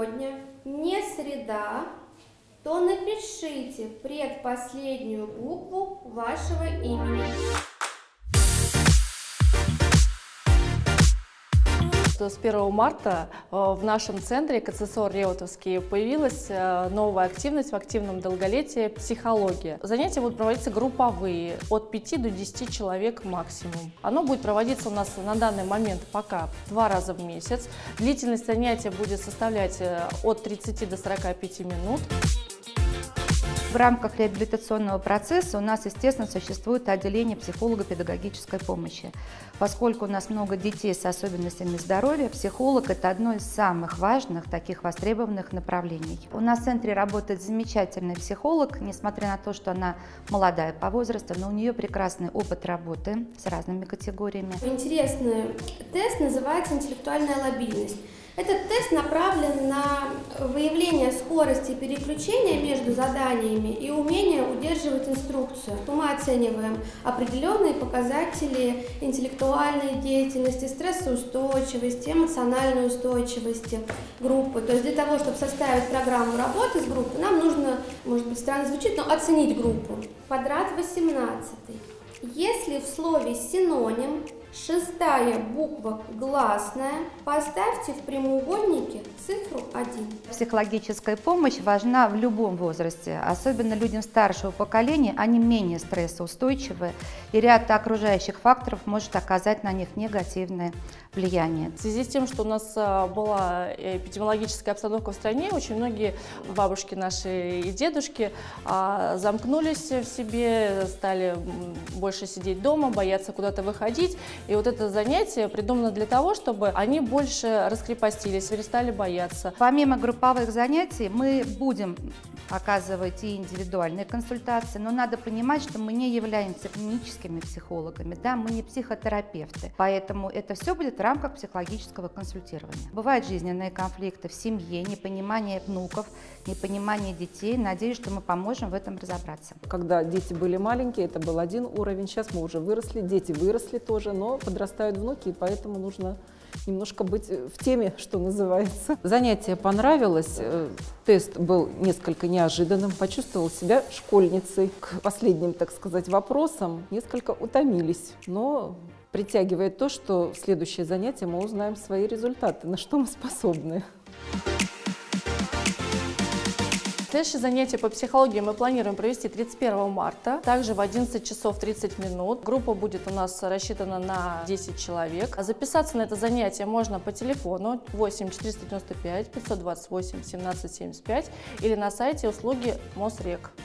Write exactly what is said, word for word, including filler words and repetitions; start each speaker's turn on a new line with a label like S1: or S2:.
S1: сегодня не среда, то напишите предпоследнюю букву вашего имени.
S2: С первого марта в нашем центре КЦСОР Реутовский появилась новая активность в активном долголетии – психология. Занятия будут проводиться групповые, от пяти до десяти человек максимум. Оно будет проводиться у нас на данный момент пока два раза в месяц. Длительность занятия будет составлять от тридцати до сорока пяти минут.
S3: В рамках реабилитационного процесса у нас, естественно, существует отделение психолого-педагогической помощи. Поскольку у нас много детей с особенностями здоровья, психолог – это одно из самых важных, таких востребованных направлений. У нас в центре работает замечательный психолог, несмотря на то, что она молодая по возрасту, но у нее прекрасный опыт работы с разными категориями.
S1: Интересный тест называется интеллектуальная лабильность. Этот тест направлен на выявление скорости переключения между заданиями и умение удерживать инструкцию. Мы оцениваем определенные показатели интеллектуальной деятельности, стрессоустойчивости, эмоциональной устойчивости группы. То есть для того, чтобы составить программу работы с группой, нам нужно, может быть, странно звучит, но оценить группу. Квадрат восемнадцатый. Если в слове синоним шестая буква гласная, поставьте в прямоугольнике цифру один.
S3: Психологическая помощь важна в любом возрасте, особенно людям старшего поколения, они менее стрессоустойчивы, и ряд окружающих факторов может оказать на них негативное влияние.
S2: В связи с тем, что у нас была эпидемиологическая обстановка в стране, очень многие бабушки наши и дедушки замкнулись в себе, стали больше сидеть дома, бояться куда-то выходить. И вот это занятие придумано для того, чтобы они больше раскрепостились, перестали бояться.
S3: Помимо групповых занятий мы будем оказывать и индивидуальные консультации, но надо понимать, что мы не являемся клиническими психологами, да, мы не психотерапевты, поэтому это все будет в рамках психологического консультирования. Бывают жизненные конфликты в семье, непонимание внуков, непонимание детей. Надеюсь, что мы поможем в этом разобраться.
S4: Когда дети были маленькие, это был один уровень, сейчас мы уже выросли, дети выросли тоже, но подрастают внуки, и поэтому нужно немножко быть в теме, что называется. Занятие понравилось, тест был несколько неожиданным, почувствовал себя школьницей. К последним, так сказать, вопросам несколько утомились, но притягивает то, что в следующее занятие мы узнаем свои результаты, на что мы способны.
S2: Следующее занятие по психологии мы планируем провести тридцать первого марта, также в одиннадцать часов тридцать минут. Группа будет у нас рассчитана на десять человек. Записаться на это занятие можно по телефону восемь четыреста девяносто пять пятьсот двадцать восемь семнадцать семьдесят пять или на сайте услуги МОСРЕК.